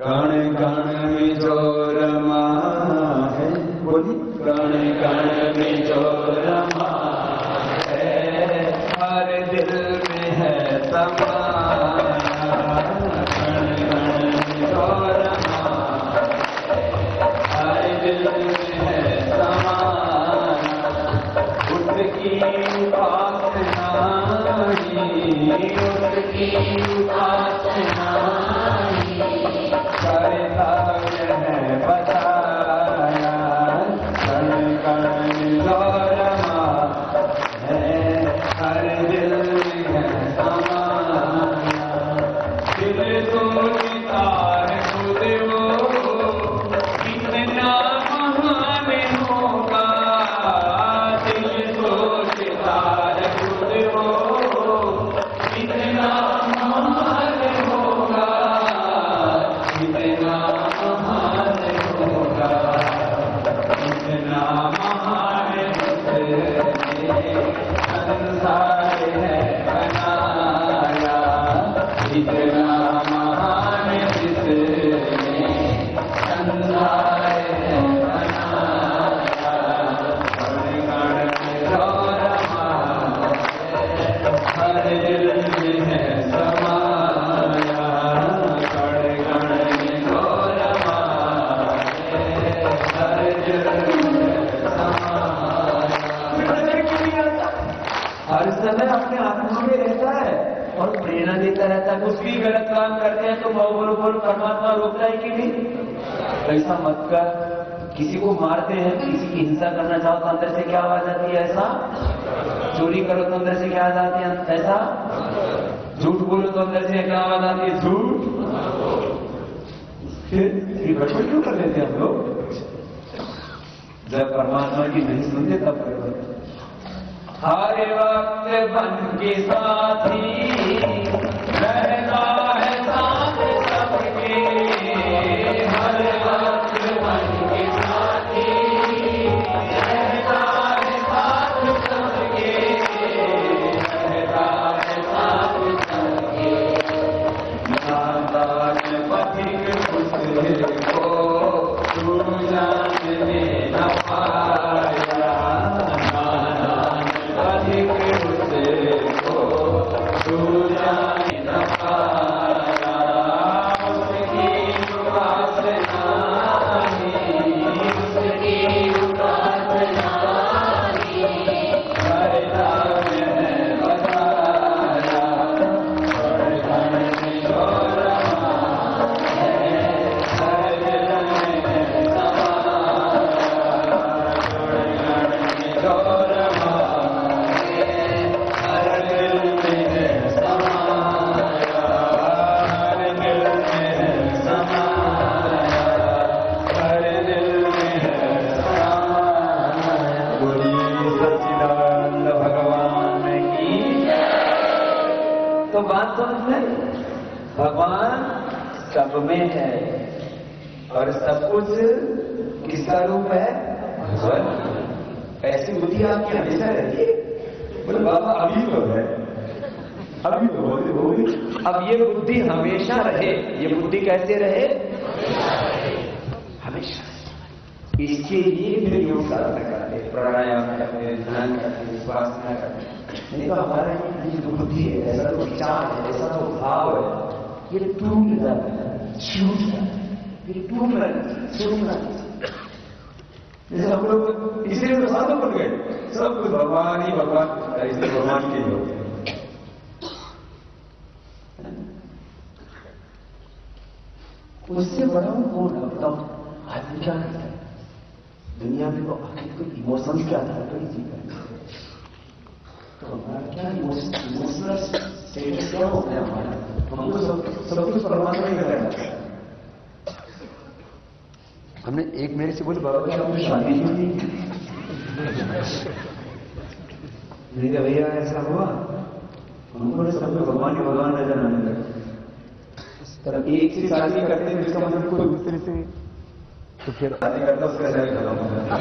कण कण में जो रमा है, बोली कण कण में जो रमा है, हर दिल में है समाया। कण कण में जो रमा है, हर दिल में है समाया। उसकी उपासना ही, उसकी उपासना करता है बताया। कण कण जो रमा है, हर दिल में है समाया। दिल सोचता है खुद वो कितना महान होगा, दिल सोचता है खुद वो कितना महान होगा, कितना महान होगा, कितना महान उसने संसार है बनाया। कितना महान जिसने संसार है बनाया। कण कण में जो रमा है, हर दिल में है समाया। कण कण में जो रमा है, हर दिल में है समाया। हर समय अपने आत्मा में रहता है और प्रेरणा देता रहता है। कुछ भी गलत काम करते हैं तो बोलो परमात्मा रोकता है कि नहीं? ऐसा मत कर। किसी को मारते हैं, किसी की हिंसा करना चाहो तो अंदर से क्या आवाज आती है? ऐसा। चोरी करो तो अंदर से क्या आवाज आती है? ऐसा। झूठ बोलो तो अंदर से क्या आवाज आती है? झूठ। फिर गड़बड़ क्यों कर लेते हैं हम लोग? जब परमात्मा की नहीं सुनते तब गड़बड़। हर वक्त बन के साथी रहता है साथ सबके, हर वक्त बन के साथी रहता है साथ सबके, रहता है साथ सबके। नादान पथिक उसको तू जानने न पाया। अधिक उसको तू जाने न पाया। उसकी उपासना ही, उसकी उपासना ही करता है बताया। कण कण में जो रमा है, हर दिल में है समाया। कण कण में जो रमा हर दिल में है समाया। हर दिल में है समाया। हर दिल में है समाया। बोलिए सच्चिदानंद भगवान की। तो बात समझ में, भगवान सब में है और सब कुछ किसका रूप है? भगवान। ऐसी बुद्धि आपकी हमेशा रहती है। बोले बाबा अभी तो है, अभी तो होगी। अब ये बुद्धि हमेशा रहे। ये बुद्धि कैसे रहे? हमेशा। इसके लिए फिर योग साधना करते, प्राणायाम करते, ध्यान करते, उपासना करते। नहीं तो हमारा ये जो बुद्धि है, ऐसा तो विचार है, ऐसा तो भाव है, ये टूट जाता है, छूट जाता है, फिर टूटना छूटना। जैसे हम लोग इसलिए तो साधु बन गए, सब कुछ भगवान ही भगवान, इसलिए भगवान के लोग। उससे बड़ा कौन है बताओ? आदमी क्या करता है दुनिया में? तो आखिर कोई इमोशन के आधार पर ही जीता है। तो हमारा क्या इमोशनल स्टेटस क्या हो गया हमारा? हमको सब कुछ परमात्मा ही कर रहा है। हमने एक मेरे से बोले बाबा क्या आपने शादी क्यों नहीं? नहीं भैया ऐसा हुआ, हमको सब में भगवान के भगवान नजर आने लगे। तब एक से शादी करते हैं जिसका मतलब कोई दूसरे से, तो फिर शादी करता उसका शरीर खत्म हो जाता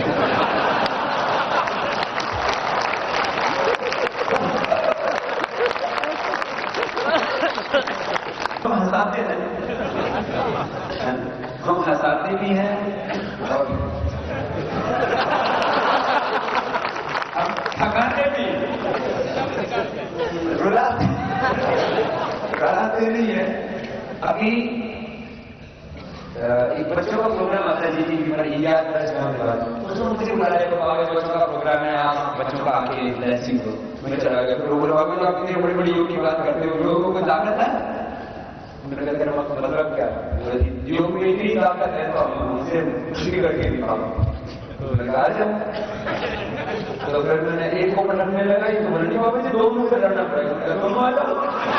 हंसाते हैं। रुलाते भी हैं और थकाते भी रुलाते नहीं है। अभी एक बच्चों का प्रोग्राम आता है जी टीवी पर, इंडिया प्लस उसमें मुझे बुला रहे तो बच्चों का प्रोग्राम है, आप बच्चों का आके ब्लेसिंग दो। मैं चला गया तो बोला बाबू आप इतनी बड़ी बड़ी योग की बात करते हो, लोगों को ताकत है? मैंने कहा तेरा मतलब क्या? योग में इतनी ताकत है तो इसे खुशी करके दिखाओ। तो मैंने कहा तो फिर मैंने एक को पटकने लगा, तो बोलने बाबू जी 2 मुंह से लड़ना पड़ेगा, दोनों आ जाओ।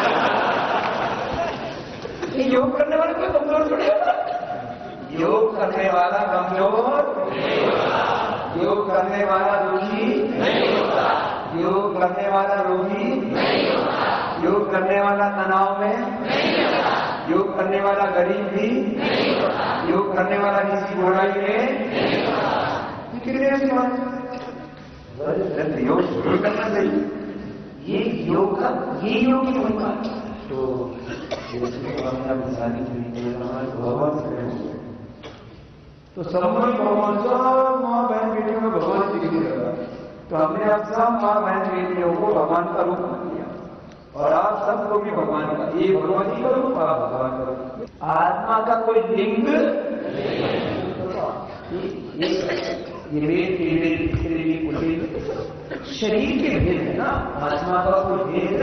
योग करने वाले कोई कमजोर थोड़ी होता, योग करने वाला कमजोर नहीं होता, योग करने वाला दुखी नहीं होता, योग करने वाला रोगी नहीं होता, योग करने वाला तनाव में नहीं होता, योग करने वाला गरीब भी नहीं होता, योग करने वाला किसी बुराई में नहीं होता। कितने ऐसी बात योग शुरू करना चाहिए, ये योग का ये योग की कोई बात तो भगवान तो सब भगवान सब माँ बहन बेटियों में भगवान दिख नहीं रहा, तो हमने आप सब माँ बहन बेटियों को भगवान का रूप मान लिया और आप सबको भी भगवान का, ये भगवान जी का रूप, आप भगवान का रूप। आत्मा का कोई लिंग ये शरीर के भेद है ना, आत्मा का कोई भेद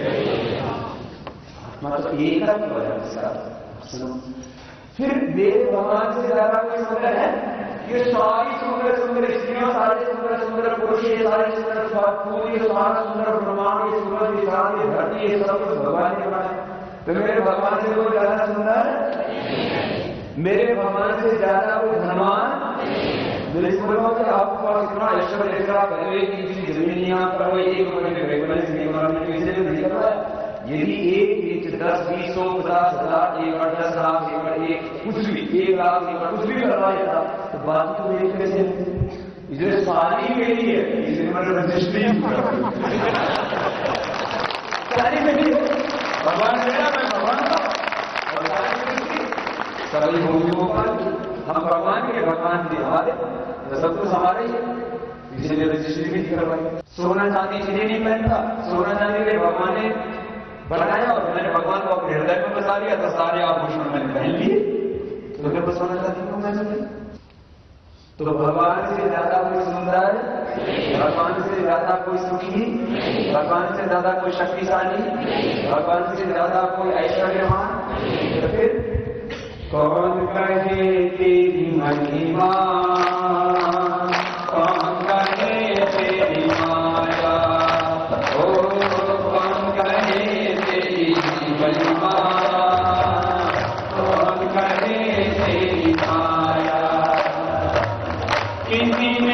मतलब एक ही वजह सुनो। फिर देव भगवान से ज्यादा कोई सुंदर है? ये सारी सुंदर सुंदर स्त्रियां, सारे सुंदर सुंदर पुरुष, ये सारे सुंदर फूल, ये सारा सुंदर ब्रह्मांड, ये सूरज, ये चांद, ये धरती, ये सब कुछ भगवान ने बनाया। तो मेरे भगवान से कोई ज्यादा सुंदर, मेरे भगवान से ज्यादा कोई धनवान, मेरे बोलो कि आपके पास इतना ऐश्वर्य लेकर आप किसी जमीन यहाँ पर एक महीने रेगुलर नहीं कर रहा है। यदि 1 इंच 10, 20, 100, 50, 1000 एकड़, 10 लाख एकड़, एक कुछ भी 1 लाख एकड़ कुछ भी करवा लेता तो बाकी तो एक कैसे इसे सारी मेरी है, इसे मतलब रजिस्ट्री सारी मेरी है, भगवान मेरा, मैं भगवान का और सारी होगी भगवान, हम भगवान के, भगवान के हमारे, सब कुछ हमारे ही है, इसलिए रजिस्ट्री भी करवाई। सोना चांदी इसलिए नहीं पहनता, सोना चांदी के भगवान ने बनाया और मैंने भगवान को अपने हृदय में बसा लिया, तो सारे आभूषण मैंने पहन लिए, तो मेरे को सोना चांदी क्यों मैं चाहिए? तो भगवान से ज्यादा कोई सुंदर, भगवान से ज्यादा कोई सुखी, भगवान से ज्यादा कोई शक्तिशाली, भगवान से ज्यादा कोई ऐश्वर्यवान, तो फिर कौन कहे तेरी महिमा, कौन कहे तेरी माया, ओ कौन कहे तेरी महिमा, कौन कहे तेरी माया, किसी ने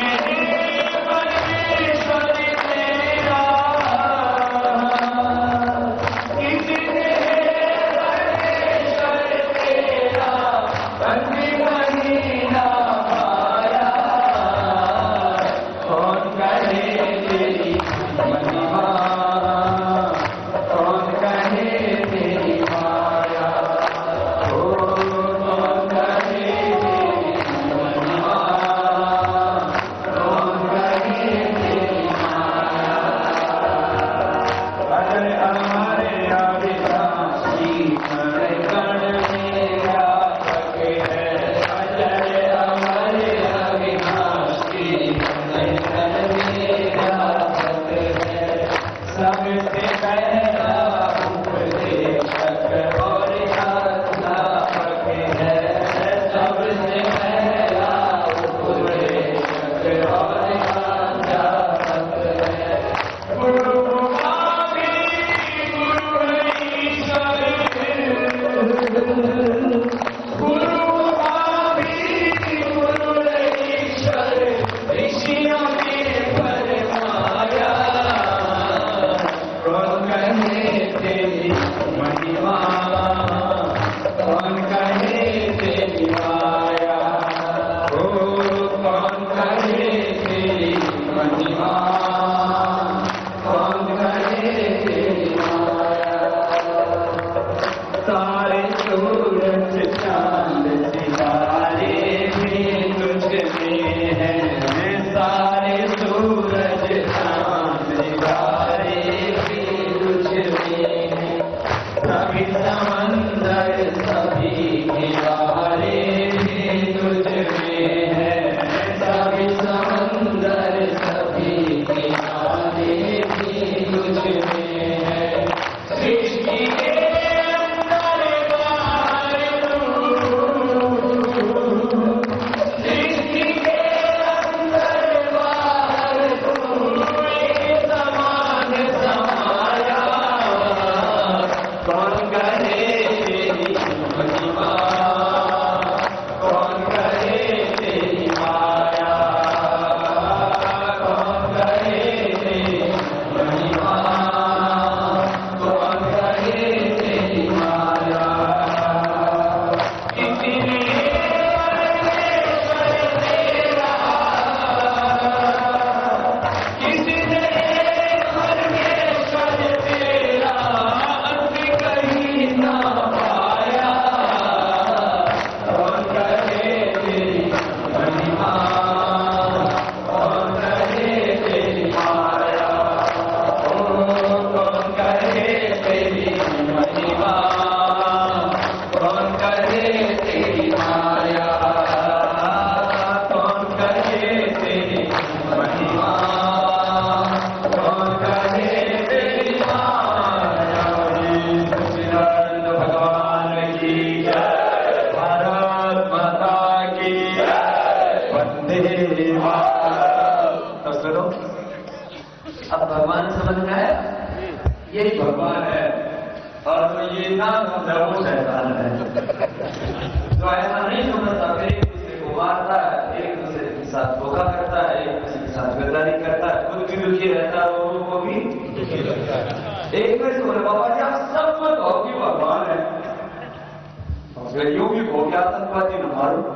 यही भगवान है, और जो ये ना समझा वो शैतान है। जो ऐसा नहीं समझता फिर एक दूसरे को मारता है, एक दूसरे के साथ धोखा करता है, एक दूसरे के साथ गद्दारी करता है, खुद भी दुखी रहता है, लोगों को भी एक में से बोले बाबा जी आप सब में भौकी भगवान है, फिर यूं भी भौके आतंकवादी न मारो।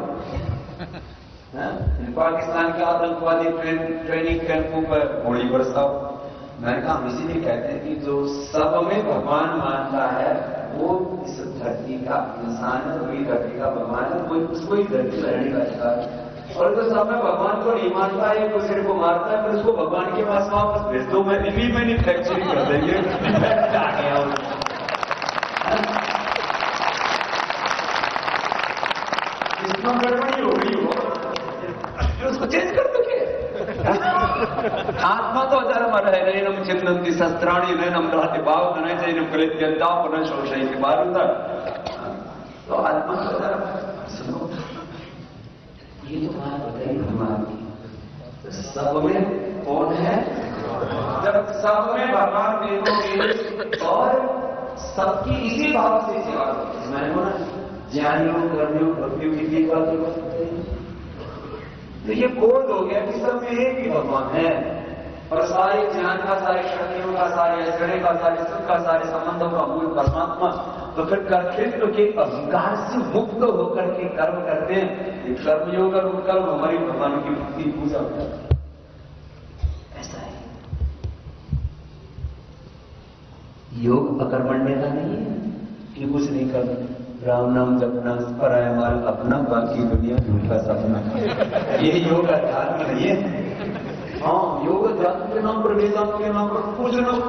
पाकिस्तान के आतंकवादी ट्रेनिंग कैंपों पर गोली बरसाओ। मैंने कहा हम इसीलिए कहते हैं कि जो सब में भगवान मानता है वो इस धरती का इंसान है, वही धरती का भगवान है, कोई उसको ही धरती रहने का अधिकार है। और जो सब में भगवान को नहीं मानता है, एक दूसरे को मारता है, फिर उसको भगवान के पास वापस भेज दो, मैं दिल्ली में नहीं फ्रैक्चरिंग कर देंगे। इसमें गड़बड़ी हो गई हो, उसको चेंज कर दोगे। आत्मा तो धर्म नैनम चिंतन्ति शस्त्राणि नैनम रहते भाव न जैनम कलित्यंता पुनः शोषय के बाद तो आत्मा तो धर्म। सुनो ये तो बात बताई भगवान की, सब में कौन है? जब सब में भगवान देखोगे और सबकी इसी भाव से सेवा करोगे। मैंने बोला ज्ञानियों कर्मियों भक्तियों की भी बात करते हैं, तो ये बोध हो गया कि सब में एक ही भगवान है, और सारे ज्ञान का, सारे शक्तियों का, सारे ऐश्वर्य का, सारे सुख का, सारे संबंधों का मूल परमात्मा। तो फिर कर्तृत्व के अहंकार से मुक्त होकर के कर्म करते हैं। ये कर्मयोग और कर्म हमारी भगवान की भक्ति पूजा होता है। ऐसा है, योग अकर्मण्य का नहीं है कि कुछ नहीं करना, राम नाम जपना, पराया माल अपना, बाकी दुनिया झूठा सपना, ये योग अध्यात्म नहीं है। हाँ, योग अध्यात्म के नाम पर, वेदांत के नाम पर कुछ न